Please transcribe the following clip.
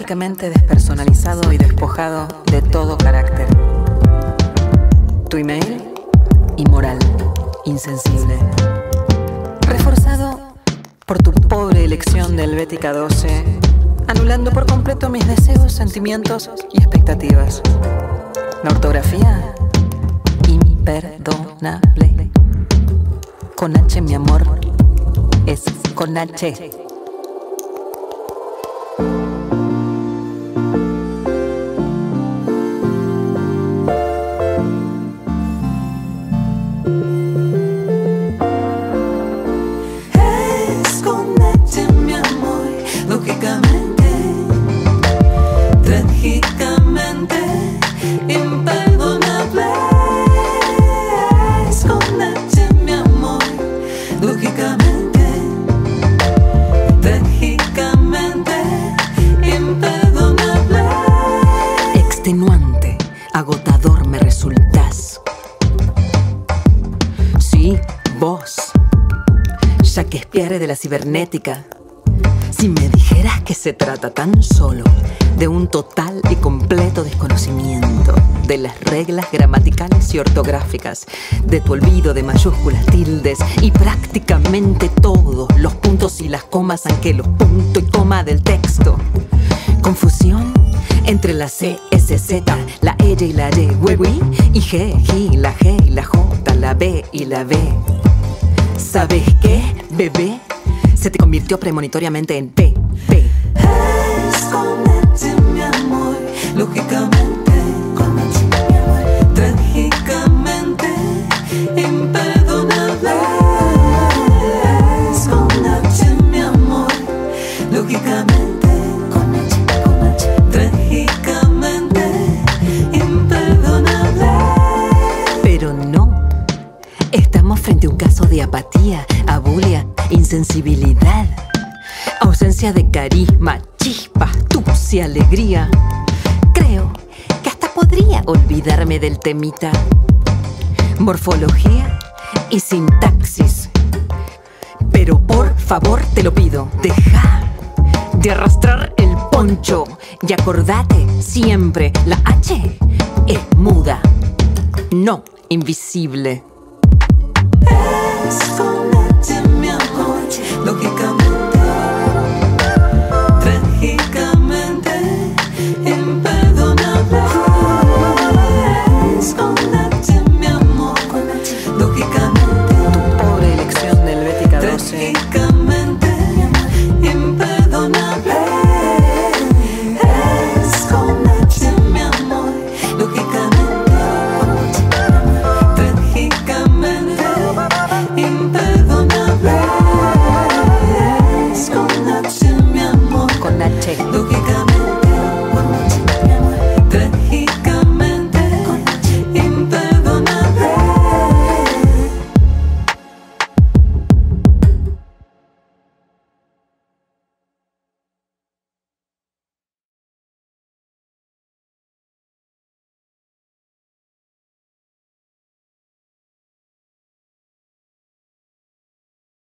mágicamente despersonalizado y despojado de todo carácter. Tu email, inmoral, insensible. Reforzado por tu pobre elección de Helvética 12, anulando por completo mis deseos, sentimientos y expectativas. La ortografía, imperdonable. Con H, mi amor, es con H. Es con H, mi amor, lógicamente, trágicamente, imperdonable. Es con H, mi amor, lógicamente, trágicamente, imperdonable. Extenuante, agotador me resultas. Sí, vos, Shakespeare de la cibernética. Si me dijeras que se trata tan solo de un total y completo desconocimiento de las reglas gramaticales y ortográficas, de tu olvido de mayúsculas, tildes y prácticamente todos los puntos y las comas, aunque los punto y coma del texto. Confusión entre la C, S, Z, la E y la Y, hueví y G, G, la G y la J, la B y la B. ¿Sabes qué, bebé? Se te convirtió premonitoriamente en P, P. Es con H, mi amor, lógicamente, con H, mi amor, trágicamente, imperdonable. Es con H, mi amor, lógicamente, con H, trágicamente, imperdonable. Pero no, estamos frente a un caso de apatía, abulia, insensibilidad, ausencia de carisma, chispa, astucia, alegría. Creo que hasta podría olvidarme del temita. Morfología y sintaxis. Pero por favor te lo pido, deja de arrastrar el poncho y acordate siempre, la H es muda, no invisible. Es con